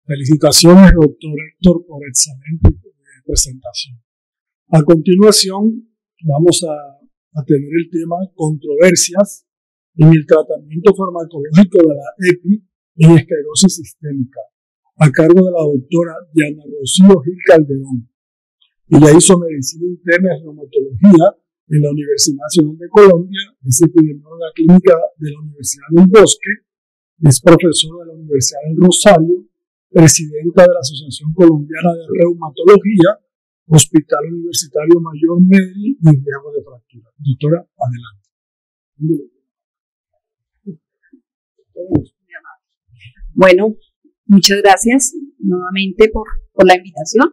Felicitaciones, doctor Héctor, por excelente presentación. A continuación, vamos a tener el tema controversias en el tratamiento farmacológico de la EPI en esclerosis sistémica, a cargo de la doctora Diana Rocío Gil Calderón. Ella hizo medicina interna y reumatología en la Universidad Nacional de Colombia, es epidemióloga clínica de la Universidad del Bosque, es profesora de la Universidad del Rosario, presidenta de la Asociación Colombiana de Reumatología, Hospital Universitario Mayor Medri y riesgo de fractura. Doctora, adelante. Bueno, muchas gracias nuevamente por la invitación.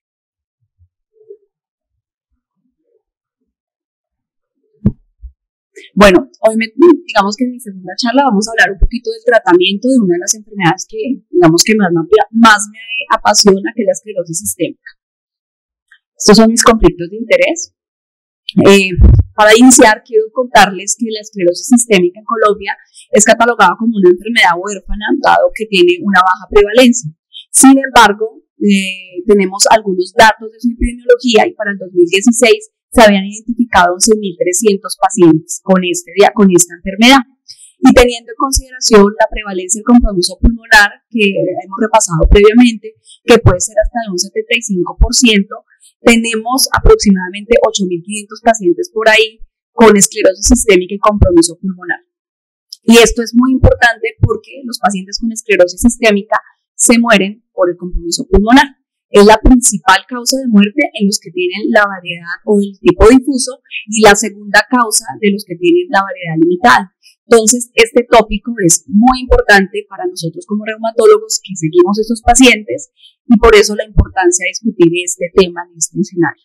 Bueno, hoy digamos que en mi segunda charla vamos a hablar un poquito del tratamiento de una de las enfermedades que digamos que más me apasiona, que es la esclerosis sistémica. Estos son mis conflictos de interés. Para iniciar, quiero contarles que la esclerosis sistémica en Colombia es catalogada como una enfermedad huérfana, dado que tiene una baja prevalencia. Sin embargo, tenemos algunos datos de su epidemiología y para el 2016 se habían identificado 11.300 pacientes con esta enfermedad. Y teniendo en consideración la prevalencia del compromiso pulmonar que hemos repasado previamente, que puede ser hasta de un 75%, tenemos aproximadamente 8.500 pacientes por ahí con esclerosis sistémica y compromiso pulmonar. Y esto es muy importante porque los pacientes con esclerosis sistémica se mueren por el compromiso pulmonar. Es la principal causa de muerte en los que tienen la variedad o el tipo difuso y la segunda causa de los que tienen la variedad limitada. Entonces, este tópico es muy importante para nosotros como reumatólogos que seguimos a estos pacientes y por eso la importancia de discutir este tema en este escenario.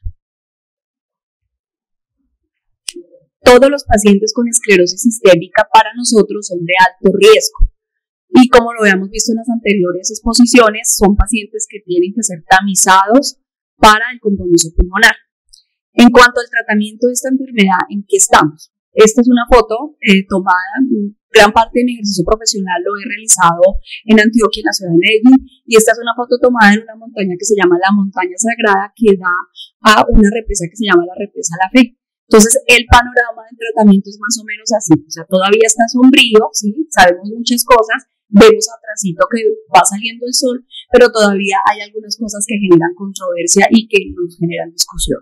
Todos los pacientes con esclerosis sistémica para nosotros son de alto riesgo. Y como lo habíamos visto en las anteriores exposiciones, son pacientes que tienen que ser tamizados para el compromiso pulmonar. En cuanto al tratamiento de esta enfermedad, ¿en qué estamos? Esta es una foto tomada, gran parte de mi ejercicio profesional lo he realizado en Antioquia, en la ciudad de Medellín, y esta es una foto tomada en una montaña que se llama la Montaña Sagrada, que da a una represa que se llama la Represa La Fe. Entonces, el panorama del tratamiento es más o menos así, o sea, todavía está sombrío, ¿sí? Sabemos muchas cosas, vemos atrásito que va saliendo el sol, pero todavía hay algunas cosas que generan controversia y que nos generan discusión.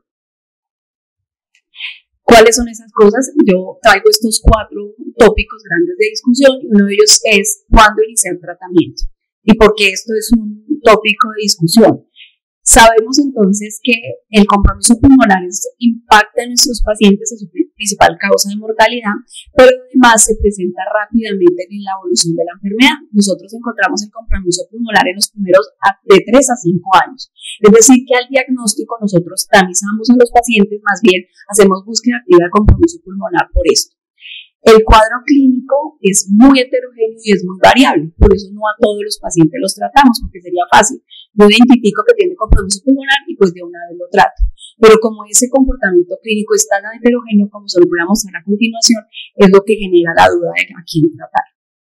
¿Cuáles son esas cosas? Yo traigo estos 4 tópicos grandes de discusión y uno de ellos es cuándo iniciar tratamiento y por qué esto es un tópico de discusión. Sabemos entonces que el compromiso pulmonar impacta en nuestros pacientes, es su principal causa de mortalidad, pero además se presenta rápidamente en la evolución de la enfermedad. Nosotros encontramos el compromiso pulmonar en los primeros de 3 a 5 años. Es decir, que al diagnóstico nosotros tamizamos a los pacientes, más bien hacemos búsqueda activa de compromiso pulmonar por esto. El cuadro clínico es muy heterogéneo y es muy variable, por eso no a todos los pacientes los tratamos, porque sería fácil. Yo identifico que tiene compromiso pulmonar y pues de una vez lo trato. Pero como ese comportamiento clínico es tan heterogéneo, como se lo voy a mostrar a continuación, es lo que genera la duda de a quién tratar.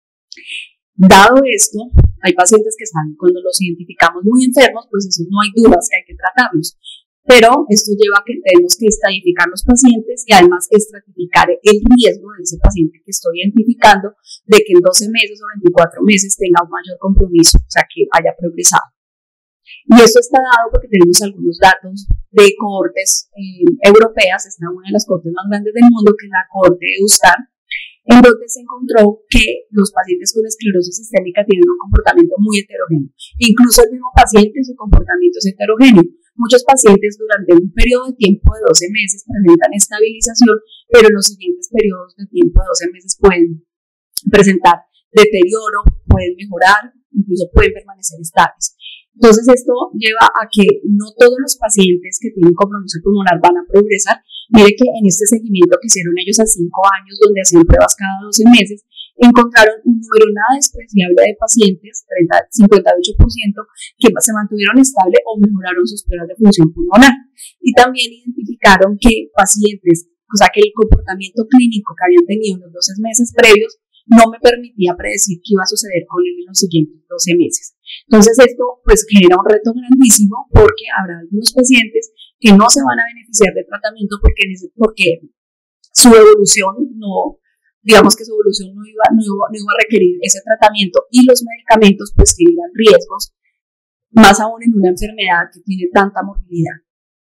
Dado esto, hay pacientes que están, cuando los identificamos muy enfermos, pues eso no hay dudas que hay que tratarlos. Pero esto lleva a que tenemos que estadificar los pacientes y además estratificar el riesgo de ese paciente que estoy identificando de que en 12 meses o 24 meses tenga un mayor compromiso, o sea, que haya progresado. Y esto está dado porque tenemos algunos datos de cohortes europeas. Está una de las cohortes más grandes del mundo, que es la cohorte de EUSTAR, en donde se encontró que los pacientes con esclerosis sistémica tienen un comportamiento muy heterogéneo. Incluso el mismo paciente, su comportamiento es heterogéneo. Muchos pacientes durante un periodo de tiempo de 12 meses presentan estabilización, pero en los siguientes periodos de tiempo de 12 meses pueden presentar deterioro, pueden mejorar, incluso pueden permanecer estables. Entonces esto lleva a que no todos los pacientes que tienen compromiso pulmonar van a progresar. Mire que en este seguimiento que hicieron ellos a 5 años, donde hacían pruebas cada 12 meses, encontraron un número nada despreciable de pacientes, 58%, que se mantuvieron estables o mejoraron sus pruebas de función pulmonar. Y también identificaron que pacientes, o sea que el comportamiento clínico que habían tenido en los 12 meses previos no me permitía predecir qué iba a suceder con él en los siguientes 12 meses. Entonces esto pues genera un reto grandísimo porque habrá algunos pacientes que no se van a beneficiar del tratamiento porque su evolución no, digamos que su evolución no iba a requerir ese tratamiento, y los medicamentos pues generan riesgos, más aún en una enfermedad que tiene tanta morbilidad.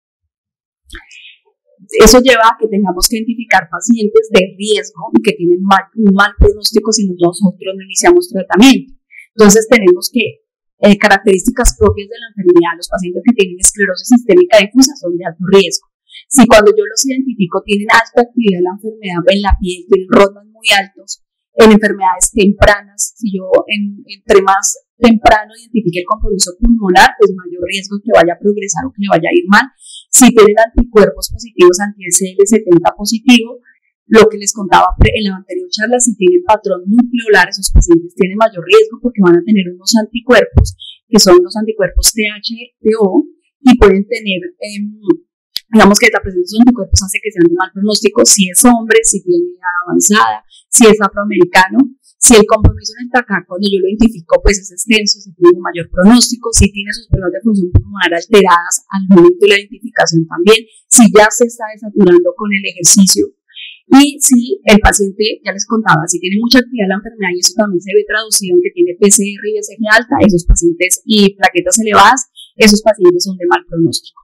Eso lleva a que tengamos que identificar pacientes de riesgo y que tienen un mal pronóstico si nosotros no iniciamos tratamiento. Entonces tenemos que características propias de la enfermedad. Los pacientes que tienen esclerosis sistémica difusa son de alto riesgo. Si cuando yo los identifico tienen alta actividad de la enfermedad en la piel, tienen RODMAS muy altos, en enfermedades tempranas, si yo entre más temprano identifique el compromiso pulmonar, pues mayor riesgo que vaya a progresar o que le vaya a ir mal. Si tienen anticuerpos positivos, anti-SL70 positivo, lo que les contaba en la anterior charla, si tienen patrón nucleolar, esos pacientes tienen mayor riesgo porque van a tener unos anticuerpos, que son los anticuerpos TH-TO, y pueden tener, digamos que la presencia de esos anticuerpos hace que sean de mal pronóstico si es hombre, si tiene edad avanzada, si es afroamericano. Si el compromiso en el TACAR, cuando yo lo identifico, pues es extenso, si tiene mayor pronóstico, si tiene sus pruebas de función pulmonar alteradas al momento de la identificación también, si ya se está desaturando con el ejercicio, y si el paciente, ya les contaba, si tiene mucha actividad en la enfermedad, y eso también se ve traducido en que tiene PCR y BCG alta, esos pacientes, y plaquetas elevadas, esos pacientes son de mal pronóstico.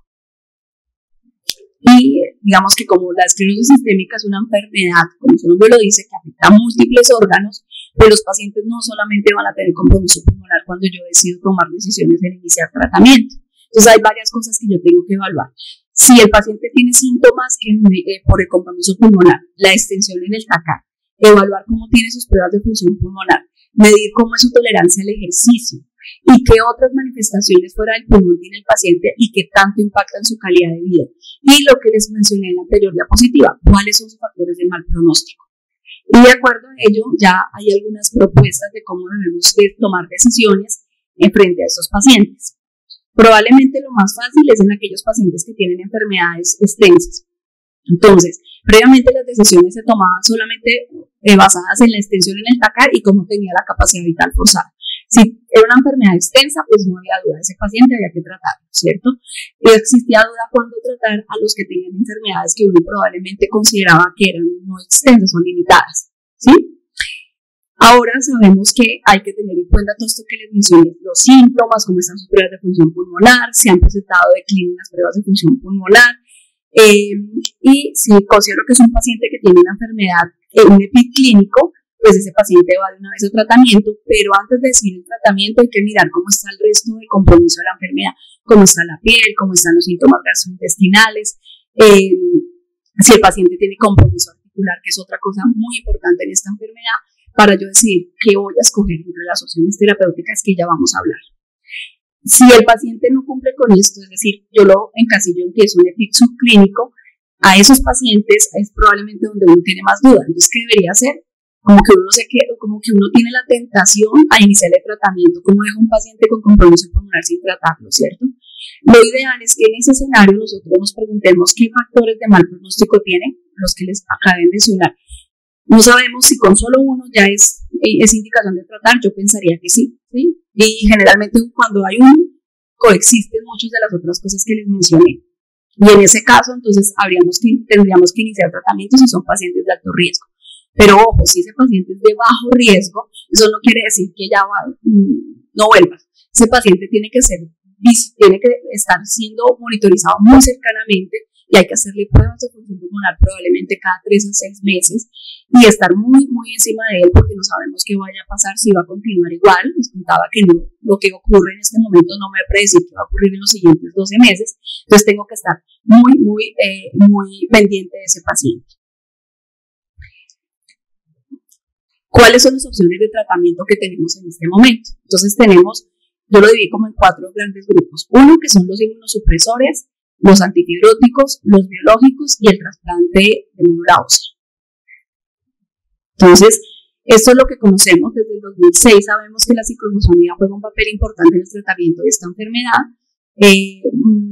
Y digamos que como la esclerosis sistémica es una enfermedad, como su nombre lo dice, que afecta a múltiples órganos, pues los pacientes no solamente van a tener compromiso pulmonar cuando yo decido tomar decisiones de iniciar tratamiento. Entonces hay varias cosas que yo tengo que evaluar. Si el paciente tiene síntomas por el compromiso pulmonar, la extensión en el TACAR, evaluar cómo tiene sus pruebas de función pulmonar, medir cómo es su tolerancia al ejercicio y qué otras manifestaciones fuera del pulmón tiene el paciente y qué tanto impactan su calidad de vida. Y lo que les mencioné en la anterior diapositiva, cuáles son sus factores de mal pronóstico. Y de acuerdo a ello, ya hay algunas propuestas de cómo debemos tomar decisiones en frente a estos pacientes. Probablemente lo más fácil es en aquellos pacientes que tienen enfermedades extensas. Entonces, previamente las decisiones se tomaban solamente basadas en la extensión en el TACAR y cómo tenía la capacidad vital forzada. Si era una enfermedad extensa, pues no había duda, ese paciente había que tratarlo, ¿cierto? Y existía duda cuándo tratar a los que tenían enfermedades que uno probablemente consideraba que eran no extensas o limitadas, ¿sí? Ahora sabemos que hay que tener en cuenta todo esto que les mencioné, los síntomas, cómo están sus pruebas de función pulmonar, si han presentado declive en las pruebas de función pulmonar, y si considero que es un paciente que tiene una enfermedad, un EPI clínico, pues ese paciente va de una vez a tratamiento, pero antes de decir el tratamiento hay que mirar cómo está el resto del compromiso de la enfermedad, cómo está la piel, cómo están los síntomas gastrointestinales, si el paciente tiene compromiso articular, que es otra cosa muy importante en esta enfermedad, para yo decidir qué voy a escoger entre las opciones terapéuticas que ya vamos a hablar. Si el paciente no cumple con esto, es decir, yo lo encasillo en que es un EPIC subclínico, a esos pacientes es probablemente donde uno tiene más dudas. Entonces, ¿qué debería hacer? Como que uno tiene la tentación a iniciar el tratamiento, como deja un paciente con compromiso pulmonar sin tratarlo, ¿cierto? Lo ideal es que en ese escenario nosotros nos preguntemos qué factores de mal pronóstico tienen, los que les acabé de mencionar. No sabemos si con solo uno ya es indicación de tratar, yo pensaría que sí, ¿sí? Y generalmente cuando hay uno, coexisten muchas de las otras cosas que les mencioné. Y en ese caso, entonces, tendríamos que iniciar tratamientos si son pacientes de alto riesgo. Pero ojo, si ese paciente es de bajo riesgo, eso no quiere decir que ya no vuelva. Ese paciente tiene que estar siendo monitorizado muy cercanamente y hay que hacerle pruebas de función pulmonar probablemente cada 3 a 6 meses y estar muy, muy encima de él porque no sabemos qué vaya a pasar, si va a continuar igual. Les contaba que no, lo que ocurre en este momento no me va a predecir qué va a ocurrir en los siguientes 12 meses, entonces tengo que estar muy, muy, muy pendiente de ese paciente. ¿Cuáles son las opciones de tratamiento que tenemos en este momento? Entonces yo lo dividí como en 4 grandes grupos. Uno, que son los inmunosupresores, los antifibróticos, los biológicos y el trasplante de médula ósea. Entonces, esto es lo que conocemos desde el 2006. Sabemos que la ciclofosfamida juega un papel importante en el tratamiento de esta enfermedad.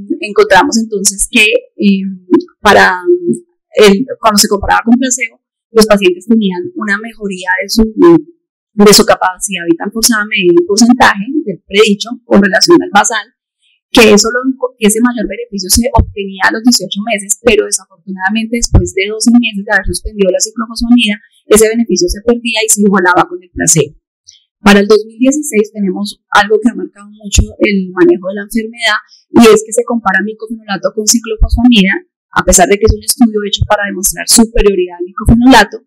Encontramos entonces que cuando se comparaba con placebo, los pacientes tenían una mejoría de su capacidad vital forzada medida en porcentaje del predicho con relación al basal, que ese mayor beneficio se obtenía a los 18 meses, pero desafortunadamente después de 12 meses de haber suspendido la ciclofosfamida, ese beneficio se perdía y se igualaba con el placebo. Para el 2016 tenemos algo que ha marcado mucho el manejo de la enfermedad, y es que se compara micofenolato con ciclofosfamida, a pesar de que es un estudio hecho para demostrar superioridad al micofenolato.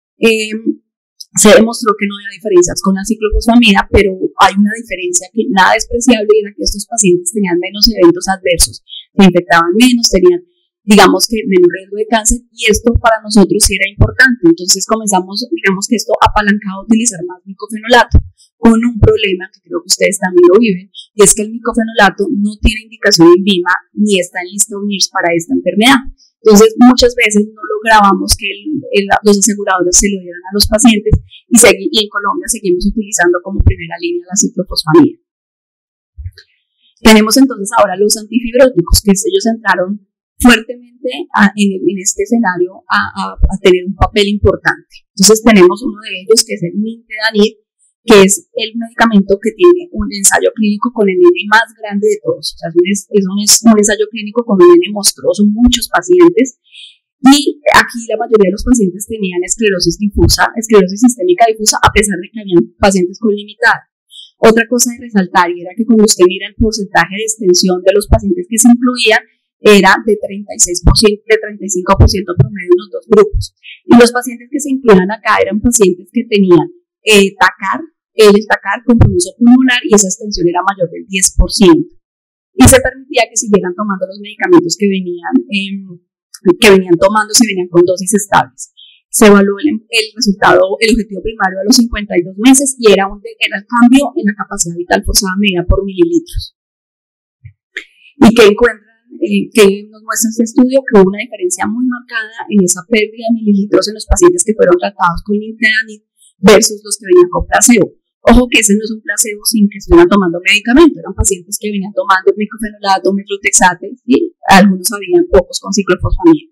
Se demostró que no había diferencias con la ciclofosfamida, pero hay una diferencia que nada despreciable, y era que estos pacientes tenían menos eventos adversos, se infectaban menos, tenían, digamos que, menos riesgo de cáncer, y esto para nosotros sí era importante. Entonces comenzamos, digamos que esto apalancado a utilizar más micofenolato, con un problema que creo que ustedes también lo viven, y es que el micofenolato no tiene indicación en VIMA ni está en lista UNIRS para esta enfermedad. Entonces, muchas veces no lográbamos que los aseguradores se lo dieran a los pacientes, y en Colombia seguimos utilizando como primera línea la ciclofosfamida. Tenemos entonces ahora los antifibróticos, que ellos entraron fuertemente en este escenario a tener un papel importante. Entonces, tenemos uno de ellos que es el nintedanib, que es el medicamento que tiene un ensayo clínico con el N más grande de todos. O sea, es un ensayo clínico con un N monstruoso, muchos pacientes, y aquí la mayoría de los pacientes tenían esclerosis sistémica difusa, a pesar de que habían pacientes con limitada. Otra cosa de resaltar, y era que cuando usted mira el porcentaje de extensión de los pacientes que se incluían, era de 36%, de 35% promedio en los dos grupos. Y los pacientes que se incluían acá eran pacientes que tenían TACAR, compromiso pulmonar, y esa extensión era mayor del 10%. Y se permitía que siguieran tomando los medicamentos que venían tomando, si venían con dosis estables. Se evaluó el objetivo primario a los 52 meses, y era el cambio en la capacidad vital forzada medida por mililitros. ¿Y qué encuentran? Que nos muestra este estudio que hubo una diferencia muy marcada en esa pérdida de mililitros en los pacientes que fueron tratados con nintedanib versus los que venían con placebo. Ojo que ese no es un placebo sin que estuvieran tomando medicamento, eran pacientes que venían tomando micofenolato, metrotexate, y algunos habían pocos con ciclofosfamida.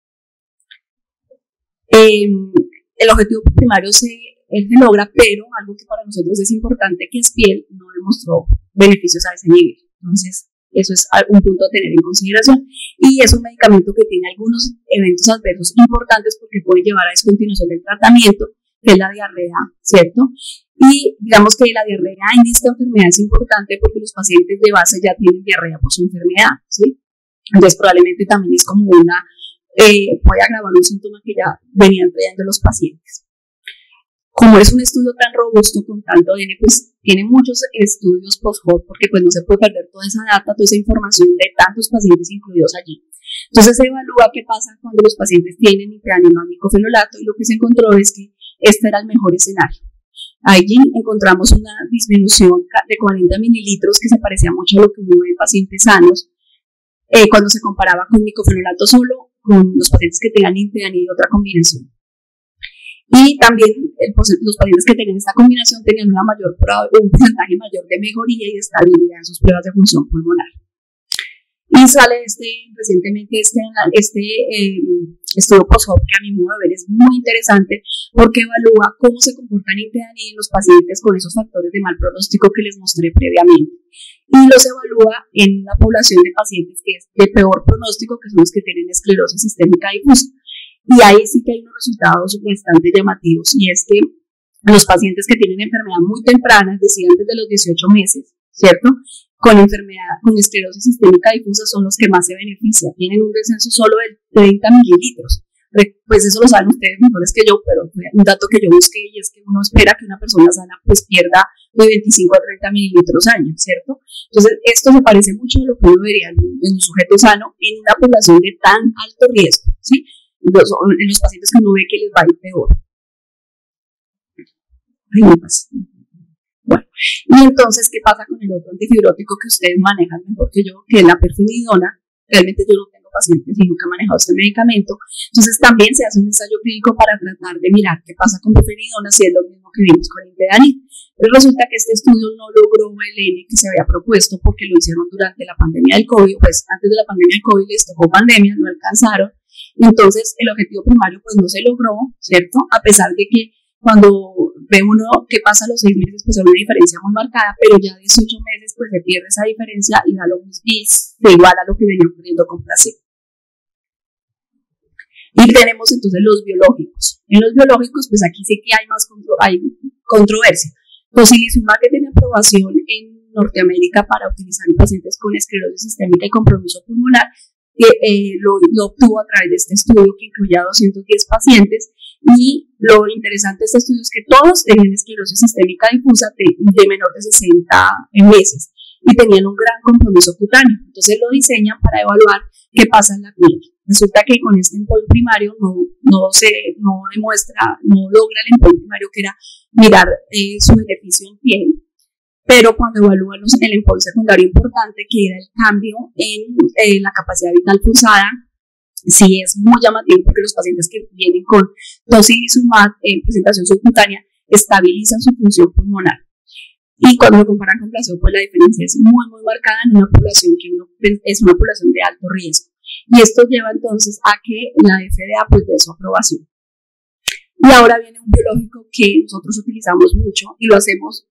El objetivo primario se logra, pero algo que para nosotros es importante, que es piel, no demostró beneficios a ese nivel. Entonces, eso es un punto a tener en consideración, y es un medicamento que tiene algunos eventos adversos importantes porque puede llevar a descontinuación del tratamiento, que es la diarrea, ¿cierto? Y digamos que la diarrea en esta enfermedad es importante porque los pacientes de base ya tienen diarrea por su enfermedad, ¿sí? Entonces probablemente también es como puede agravar un síntoma que ya venían trayendo los pacientes. Como es un estudio tan robusto con tanto N, pues tiene muchos estudios post-hoc, porque pues no se puede perder toda esa data, toda esa información de tantos pacientes incluidos allí. Entonces se evalúa qué pasa cuando los pacientes tienen nintedanib más micofenolato, y lo que se encontró es que este era el mejor escenario. Allí encontramos una disminución de 40 mililitros que se parecía mucho a lo que uno ve en pacientes sanos, cuando se comparaba con micofenolato solo con los pacientes que tenían nintedanib y otra combinación. Y también los pacientes que tenían esta combinación tenían un porcentaje mayor de mejoría y de estabilidad en sus pruebas de función pulmonar. Y sale recientemente este estudio post-hoc, que a mi modo de ver es muy interesante porque evalúa cómo se comporta nintedanib en los pacientes con esos factores de mal pronóstico que les mostré previamente. Y los evalúa en una población de pacientes que es de peor pronóstico, que son los que tienen esclerosis sistémica difusa. Y ahí sí que hay unos resultados bastante llamativos, y es que los pacientes que tienen enfermedad muy temprana, es decir, antes de los 18 meses, ¿cierto?, con esclerosis sistémica difusa son los que más se benefician, tienen un descenso solo de 30 mililitros. Pues eso lo saben ustedes mejores que yo, pero fue un dato que yo busqué, y es que uno espera que una persona sana pues pierda de 25 a 30 mililitros al año, ¿cierto? Entonces esto se parece mucho a lo que uno vería en un sujeto sano en una población de tan alto riesgo, ¿sí? En los pacientes que uno ve que les va a ir peor. Ay, me pasa. Bueno, y entonces, ¿qué pasa con el otro antifibrótico que ustedes manejan mejor que yo, que es la perfenidona? Realmente yo no tengo pacientes y nunca he manejado este medicamento. Entonces también se hace un ensayo clínico para tratar de mirar qué pasa con perfenidona, si es lo mismo que vimos con nintedanib. Pero resulta que este estudio no logró el N que se había propuesto porque lo hicieron durante la pandemia del COVID, pues antes de la pandemia del COVID les tocó pandemia, no alcanzaron. Entonces, el objetivo primario pues no se logró, ¿cierto? A pesar de que cuando ve uno qué pasa a los 6 meses, pues hay una diferencia muy marcada, pero ya 18 meses pues se pierde esa diferencia y da lo mismo, y se iguala a lo que venía ocurriendo con placebo. Y tenemos entonces los biológicos. En los biológicos, pues aquí sí que hay más controversia. Tocilizumab, que tiene aprobación en Norteamérica para utilizar en pacientes con esclerosis sistémica y compromiso pulmonar, lo obtuvo a través de este estudio que incluía 210 pacientes, y lo interesante de este estudio es que todos tenían esclerosis sistémica difusa de menor de 60 meses y tenían un gran compromiso cutáneo. Entonces lo diseñan para evaluar qué pasa en la piel. Resulta que con este endpoint primario no logra el endpoint primario, que era mirar su beneficio en piel, pero cuando evalúan el endpoint secundario importante, que era el cambio en la capacidad vital forzada, sí es muy llamativo, porque los pacientes que vienen con tocilizumab en presentación subcutánea estabilizan su función pulmonar. Y cuando lo comparan con placebo, pues la diferencia es muy, muy marcada en una población que es una población de alto riesgo. Y esto lleva entonces a que la FDA pues dé su aprobación. Y ahora viene un biológico que nosotros utilizamos mucho y lo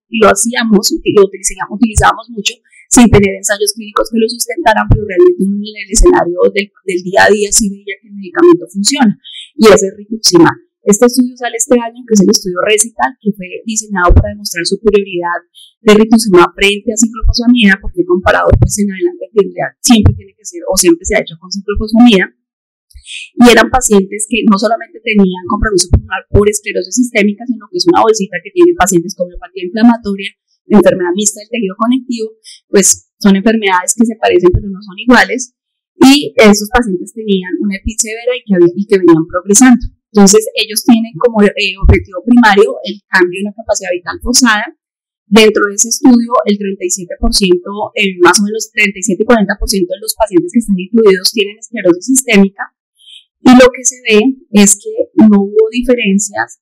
utilizábamos mucho sin tener ensayos clínicos que lo sustentaran, pero realmente en el escenario del día a día sí veía que el medicamento funciona, y es el rituximab. Este estudio sale este año, que es el estudio RECITAL, que fue diseñado para demostrar superioridad de rituximab frente a ciclofosfamida, porque comparado pues en adelante siempre tiene que ser, o siempre se ha hecho con ciclofosfamida. Y eran pacientes que no solamente tenían compromiso pulmonar por esclerosis sistémica, sino que es una bolsita que tiene pacientes con miopatía inflamatoria, enfermedad mixta del tejido conectivo, pues son enfermedades que se parecen pero no son iguales, y estos pacientes tenían una EPID severa y que venían progresando. Entonces ellos tienen como objetivo primario el cambio en la capacidad vital forzada. Dentro de ese estudio, el 37%, más o menos 37 y 40% de los pacientes que están incluidos tienen esclerosis sistémica, y lo que se ve es que no hubo diferencias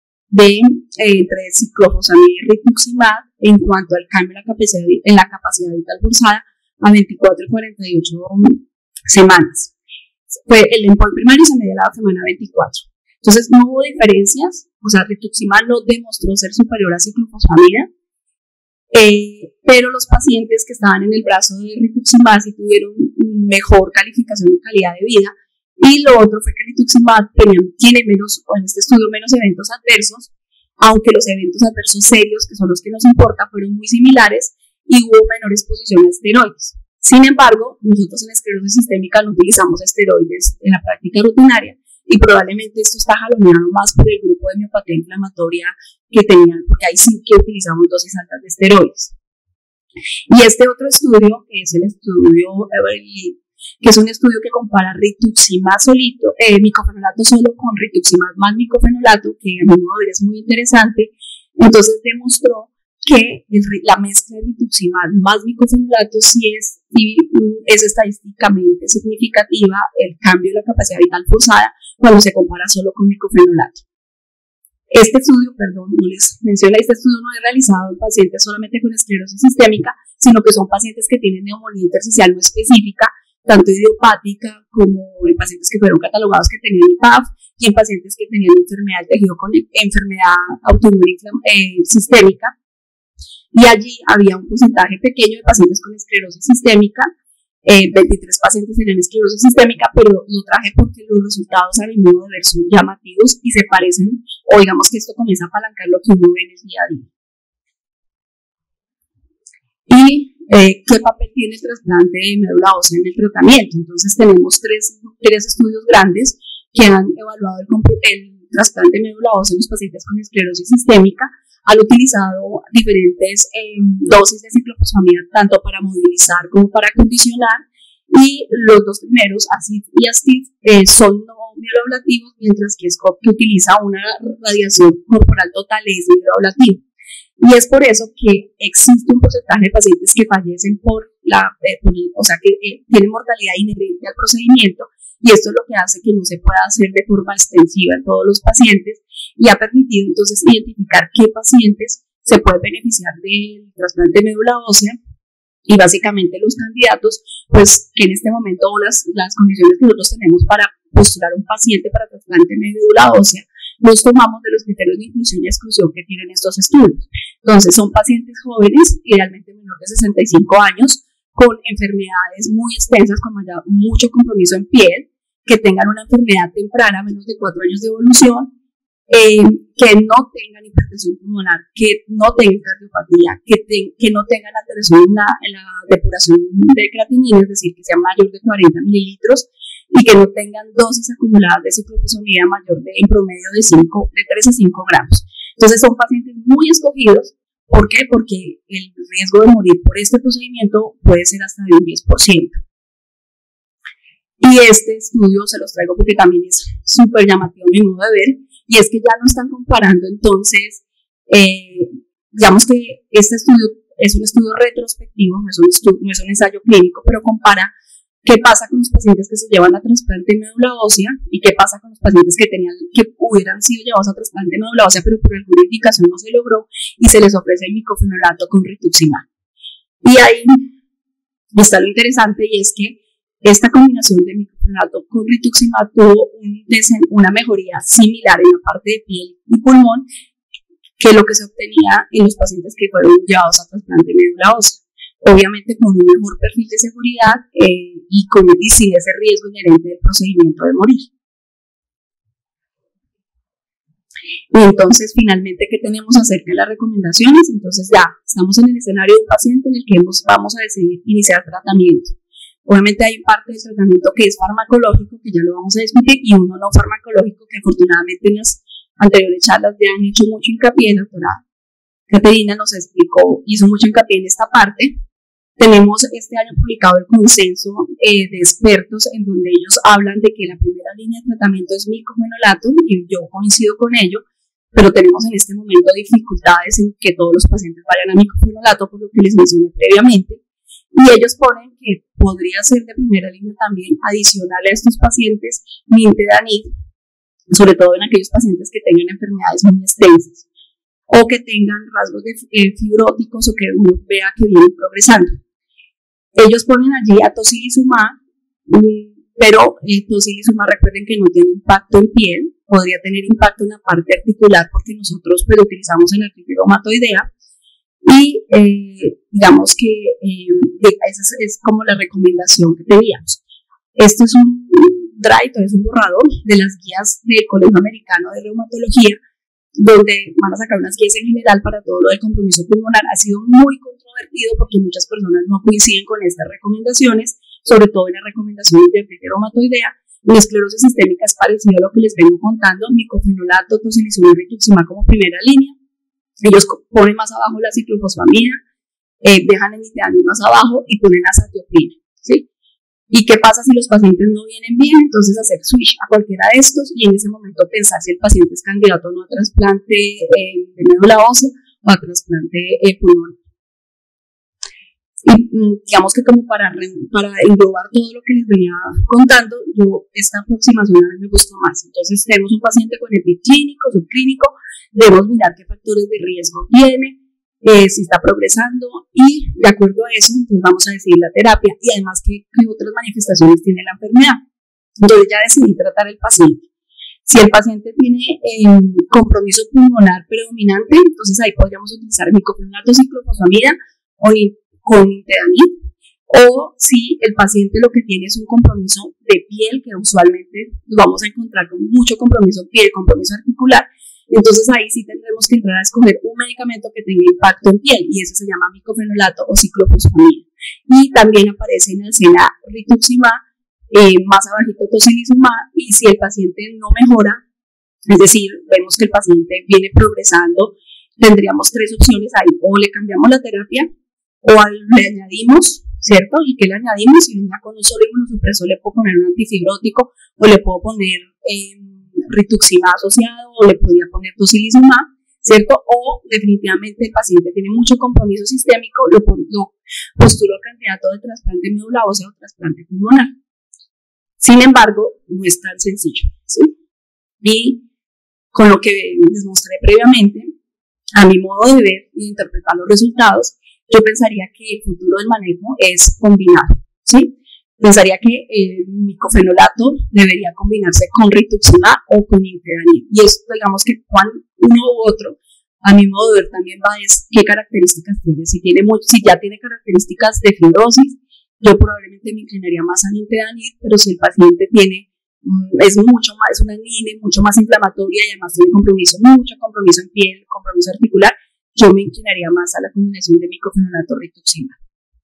entre ciclofosfamida y rituximab en cuanto al cambio en la capacidad vital forzada a 24 y 48 semanas. El endpoint primario se medía la semana 24. Entonces no hubo diferencias, o sea, rituximab no demostró ser superior a ciclofosfamida, pero los pacientes que estaban en el brazo de rituximab sí tuvieron mejor calificación de calidad de vida. Y lo otro fue que rituximab tiene menos, o en este estudio, menos eventos adversos, aunque los eventos adversos serios, que son los que nos importan, fueron muy similares, y hubo menor exposición a esteroides. Sin embargo, nosotros en esclerosis sistémica no utilizamos esteroides en la práctica rutinaria, y probablemente esto está jaloneado más por el grupo de miopatía inflamatoria que tenían, porque ahí sí que utilizamos dosis altas de esteroides. Y este otro estudio, que es el estudio Everly, que es un estudio que compara rituximab solito, micofenolato solo con rituximab más micofenolato, que a mi modo de ver es muy interesante. Entonces demostró que la mezcla de rituximab más micofenolato sí es estadísticamente significativa el cambio de la capacidad vital forzada cuando se compara solo con micofenolato. Este estudio, no les mencioné, este estudio no es realizado en pacientes solamente con esclerosis sistémica, sino que son pacientes que tienen neumonía intersticial no específica, tanto idiopática como en pacientes que fueron catalogados que tenían IPAF, y en pacientes que tenían enfermedad del tejido con enfermedad autoinmune sistémica. Y allí había un porcentaje pequeño de pacientes con esclerosis sistémica, 23 pacientes tenían esclerosis sistémica, pero lo traje porque los resultados a mi modo de ver son llamativos y se parecen, o digamos que esto comienza a apalancar lo que uno ve en el día a día. Y ¿qué papel tiene el trasplante de médula ósea en el tratamiento? Entonces tenemos tres estudios grandes que han evaluado el trasplante de médula ósea en los pacientes con esclerosis sistémica. Han utilizado diferentes dosis de ciclofosfamida tanto para movilizar como para condicionar, y los dos primeros, ASID y ASTID, son no myeloablativos, mientras que SCOP, que utiliza una radiación corporal total, es myeloablativo. Y es por eso que existe un porcentaje de pacientes que fallecen que tienen mortalidad inherente al procedimiento, y esto es lo que hace que no se pueda hacer de forma extensiva en todos los pacientes, y ha permitido entonces identificar qué pacientes se pueden beneficiar del trasplante de médula ósea Y básicamente los candidatos, pues que en este momento las condiciones que nosotros tenemos para postular un paciente para trasplante de médula ósea, los tomamos de los criterios de inclusión y exclusión que tienen estos estudios. Entonces son pacientes jóvenes, idealmente menores de 65 años, con enfermedades muy extensas, con mucho compromiso en piel, que tengan una enfermedad temprana, menos de 4 años de evolución, que no tengan hipertensión pulmonar, que no tengan cardiopatía, que no tengan alteración en la depuración de creatinina, es decir, que sea mayor de 40 mililitros y que no tengan dosis acumuladas de ciclofosfamida mayor en promedio de 3 a 5 gramos. Entonces son pacientes muy escogidos. ¿Por qué? Porque el riesgo de morir por este procedimiento puede ser hasta de un 10%. Y este estudio se los traigo porque también es súper llamativo a mi modo de ver. Y es que ya no están comparando, entonces, digamos que este estudio es un estudio retrospectivo, no es un ensayo clínico, pero compara qué pasa con los pacientes que se llevan a trasplante de médula ósea y qué pasa con los pacientes que hubieran sido llevados a trasplante de médula ósea, pero por alguna indicación no se logró y se les ofrece el micofenolato con rituximab. Y ahí está lo interesante, y es que esta combinación de micofenolato con rituximab tuvo una mejoría similar en la parte de piel y pulmón que lo que se obtenía en los pacientes que fueron llevados a trasplante de médula ósea. Obviamente con un mejor perfil de seguridad y sin ese riesgo inherente del procedimiento de morir. Y entonces, finalmente, ¿qué tenemos acerca de las recomendaciones? Entonces ya estamos en el escenario de un paciente en el que vamos a decidir iniciar tratamiento. Obviamente hay parte del tratamiento que es farmacológico, que ya lo vamos a discutir, y uno no farmacológico, que afortunadamente en las anteriores charlas ya han hecho mucho hincapié. La doctora Caterina nos hizo mucho hincapié en esta parte. Tenemos este año publicado el consenso de expertos en donde ellos hablan de que la primera línea de tratamiento es micofenolato, y yo coincido con ello, pero tenemos en este momento dificultades en que todos los pacientes vayan a micofenolato, por lo que les mencioné previamente. Y ellos ponen que podría ser de primera línea también, adicional a estos pacientes, nintedanib, sobre todo en aquellos pacientes que tengan enfermedades muy extensas o que tengan rasgos fibróticos o que uno vea que vienen progresando. Ellos ponen allí a tocilizumab, pero tocilizumab, recuerden que no tiene impacto en piel, podría tener impacto en la parte articular porque nosotros pues, utilizamos el artritis reumatoidea. Y digamos que esa es como la recomendación que teníamos. Esto es un drive, es un borrador de las guías del Colegio Americano de Reumatología, donde van a sacar unas guías en general para todo lo del compromiso pulmonar. Ha sido muy controvertido porque muchas personas no coinciden con estas recomendaciones, sobre todo en las recomendaciones de artritis reumatoidea. La esclerosis sistémica es parecido a lo que les vengo contando, micofenolato, tocilizumab y rituximab como primera línea. Ellos ponen más abajo la ciclofosfamida, dejan el nintedanib más abajo y ponen azatioprina, ¿sí? ¿Y qué pasa si los pacientes no vienen bien? Entonces hacer switch a cualquiera de estos y en ese momento pensar si el paciente es candidato o no a trasplante de médula ósea o a trasplante pulmonar. Y digamos que como para englobar todo lo que les venía contando, esta aproximación a mí me gustó más. Entonces tenemos un paciente con EPI clínico, subclínico, debemos mirar qué factores de riesgo tiene, si está progresando, y de acuerdo a eso entonces vamos a decidir la terapia y además qué otras manifestaciones tiene la enfermedad. Entonces ya decidí tratar el paciente. Si el paciente tiene compromiso pulmonar predominante, entonces ahí podríamos utilizar micofenolato, ciclofosfamida o con nintedanib, o si el paciente lo que tiene es un compromiso de piel, que usualmente vamos a encontrar con mucho compromiso de piel, compromiso articular, entonces ahí sí tendremos que entrar a escoger un medicamento que tenga impacto en piel, y eso se llama micofenolato o ciclofosfamida. Y también aparece en el SENA rituximab, más abajito tocilizumab, y si el paciente no mejora, es decir, vemos que el paciente viene progresando, tendríamos 3 opciones ahí: o le cambiamos la terapia, o le añadimos, ¿cierto? ¿Y qué le añadimos? Si venía con un solo inmunosupresor, le puedo poner un antifibrótico, o le puedo poner rituximab asociado, o le podría poner tocilizumab, ¿cierto? O definitivamente el paciente tiene mucho compromiso sistémico, lo postulo a candidato de trasplante de médula ósea o trasplante pulmonar. Sin embargo, no es tan sencillo, ¿sí? Y con lo que les mostré previamente, a mi modo de ver y de interpretar los resultados, yo pensaría que el futuro del manejo es combinar, ¿sí? Pensaría que el micofenolato debería combinarse con rituximab o con nintedanib. Y esto, digamos que uno u otro, a mi modo de ver, también va es qué características tiene. Si ya tiene características de fibrosis, yo probablemente me inclinaría más a nintedanib, pero si el paciente es mucho más, es una anemia mucho más inflamatoria y además tiene mucho compromiso en piel, compromiso articular, yo me inclinaría más a la combinación de micofenolato rituximab.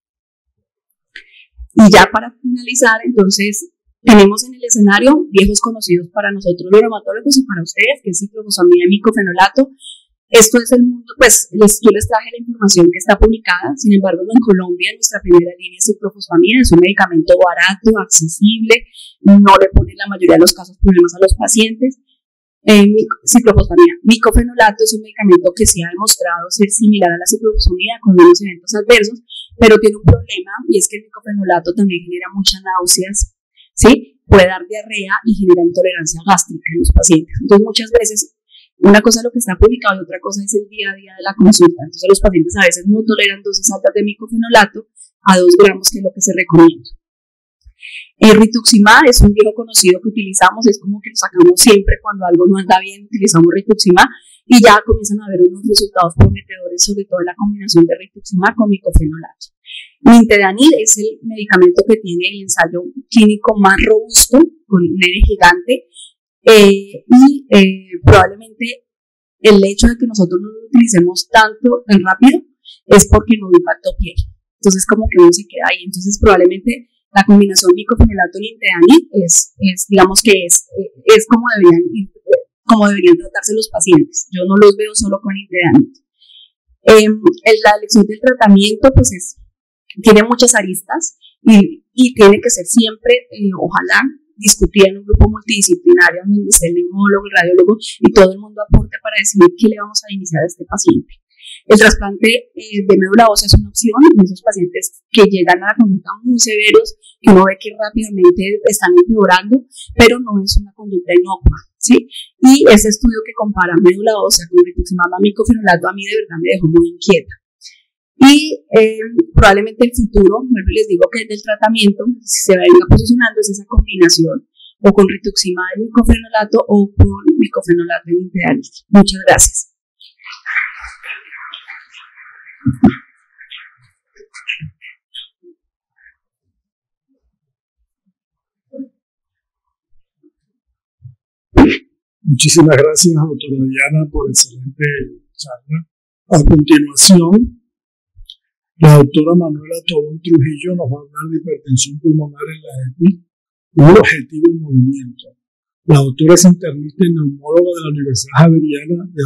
Y ya para finalizar, entonces, tenemos en el escenario viejos conocidos para nosotros los reumatólogos y para ustedes, que es ciclofosfamida y micofenolato. Esto es el mundo, pues yo les traje la información que está publicada. Sin embargo, en Colombia nuestra primera línea es ciclofosfamida, es un medicamento barato, accesible, no le pone en la mayoría de los casos problemas a los pacientes. Ciclofosfamida. Micofenolato es un medicamento que se ha demostrado ser similar a la ciclofosfamida con menos eventos adversos, pero tiene un problema y es que el micofenolato también genera muchas náuseas, ¿sí? Puede dar diarrea y genera intolerancia gástrica en los pacientes. Entonces, muchas veces, una cosa es lo que está publicado y otra cosa es el día a día de la consulta. Entonces, los pacientes a veces no toleran dosis altas de micofenolato a 2 gramos, que es lo que se recomienda. El rituximab es un viejo conocido que utilizamos, es como que lo sacamos siempre cuando algo no anda bien, utilizamos rituximab y ya comienzan a haber unos resultados prometedores, sobre todo en la combinación de rituximab con micofenolato. Nintedanib es el medicamento que tiene el ensayo clínico más robusto, con un N gigante, probablemente el hecho de que nosotros no lo utilicemos tan rápido es porque no impactó piel. Entonces, como que uno se queda ahí. Entonces, probablemente la combinación micofenolato y nintedanib digamos que es como deberían tratarse los pacientes. Yo no los veo solo con nintedanib. La elección del tratamiento, pues tiene muchas aristas y tiene que ser siempre, ojalá, discutida en un grupo multidisciplinario donde esté el neumólogo, el radiólogo y todo el mundo aporte para decidir qué le vamos a iniciar a este paciente. El trasplante de médula ósea es una opción en esos pacientes que llegan a la consulta muy severos, que uno ve que rápidamente están empeorando, pero no es una conducta inocua, ¿sí? Y ese estudio que compara médula ósea con rituximab más micofenolato a mí de verdad me dejó muy inquieta. Y probablemente el futuro, vuelvo y les digo que del tratamiento, si se venga posicionando, es esa combinación o con rituximab de micofenolato o con micofenolato de nintedanib. Muchas gracias. Muchísimas gracias, doctora Diana, por excelente charla. A continuación, la doctora Manuela Tobón Trujillo nos va a hablar de hipertensión pulmonar en la EPI, un objetivo en movimiento. La doctora es internista y neumóloga de la Universidad Javeriana de